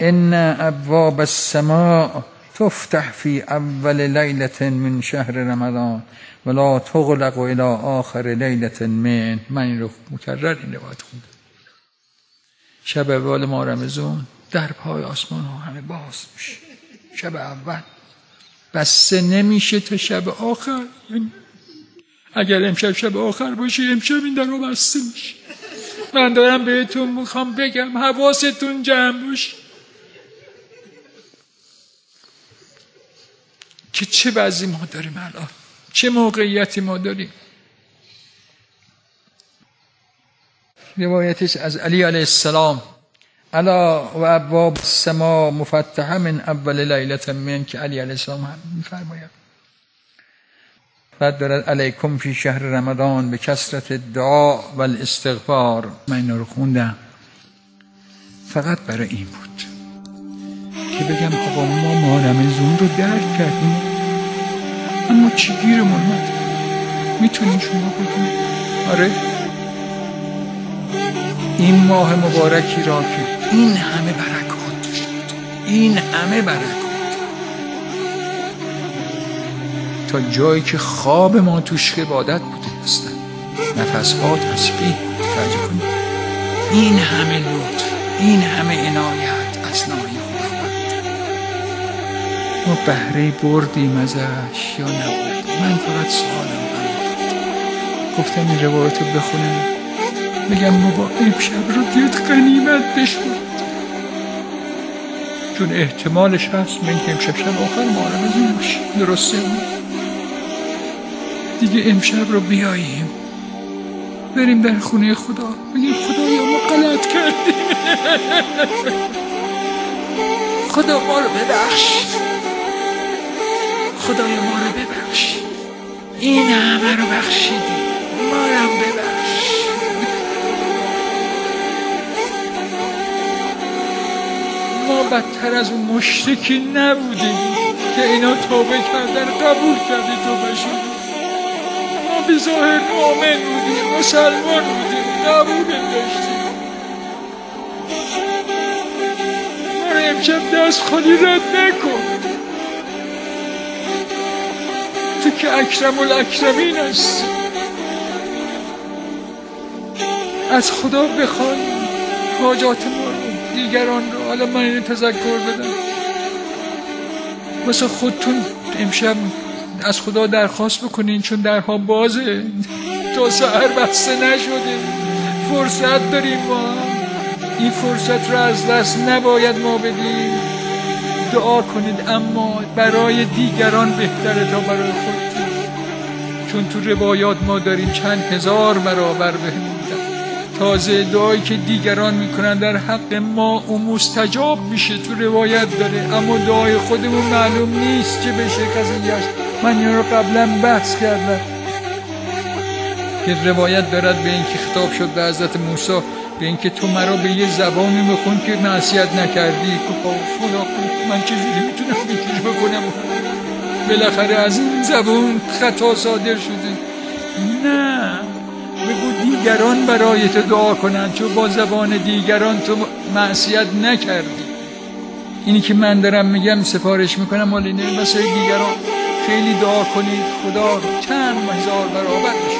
ان ابواب السماء تفتح فی اول لیلة من شهر رمضان ولا تغلق الى آخر لیلة من. من این رو مکرر این روایت خوندم. شب اول ماه رمضان در پای آسمان ها همه باز میشه. شب اول بسته نمیشه تا شب آخر. اگر امشب شب آخر باشه امشب این در رو بسته میشه. من دارم بهتون میخوام بگم حواستون جمع باشه که چه وضعی ما داریم الان، چه موقعیتی ما داریم. روایتش از علی علیه السلام الا و ابواب السماء مفتحه من اول لیلة من، که علی علیه السلام هم میفرماید بعد دارد علیکم فی شهر رمضان به کثرت الدعاء و الاستغفار. من این رو خوندم فقط برای این بود که بگم آقا ما رمضان رو درک کردیم اما چی گیرمون اومد؟ میتونین شما بگید آره این ماه مبارکی را که این همه برکات داشت، این همه برکات، تا جایی که خواب ما توش عبادت بوده هستن، نفسها تسبیح توجه کنید، این همه لطف، این همه عنایت از ناحیه خداوند، ما بهره بردیم ازش یا نبود؟ من فقط سوالم گفتم این روایت رو بخونم بگم بابا امشب رو بیاد غنیمت بشمار، چون احتمالش هست من که امشب شب آخر ماه رمضان باشه. درسته دیگه امشب رو بیاییم بریم در خونه خدا بگیم خدایا ما غلط کردیم، خدا ما رو ببخش، خدایا ما رو ببخش، این همه رو بخشیدی ما رو ببخش. ما بدتر از اون مشرکی نبودیم که اینا توبه کردن قبول کردی توبه شد. ما به ظاهر مؤمن بودیم، مسلمان بودیم، قبول داشتیم. ما رو امشب دست خالی رد نکن، تو که اکرم الاکرمین هستی. از خدا بخوان حاجات ما رو، دیگران رو. حالا من اینو تذکر بدم واسه خودتون امشب از خدا درخواست بکنین، چون درها بازه تا سحر بسته نشده، فرصت داریم ما، این فرصت رو از دست نباید ما بدیم. دعا کنید اما برای دیگران بهتره تا برای خودتون، چون تو روایات ما داریم چند هزار برابر بهمون تازه دعایی که دیگران میکنن در حق ما اون مستجاب میشه، تو روایت داره، اما دعای خودمون معلوم نیست چه بشه قضیه‌اش. من این رو قبلا بحث کردم که روایت دارد به این که خطاب شد به حضرت موسی به این که تو مرا به یه زبانی بخون که معصیت نکردی، که خدا من چجوری میتونم بگیر بکنم؟ بالاخره از این زبان خطا صادر شده. نه، بگو دیگران برای تو دعا کنن، چون با زبان دیگران تو معصیت نکردی. اینی که من دارم میگم سفارش میکنم مال اینه واسه دیگران خیلی دعا کنید خدا چند هزار برابر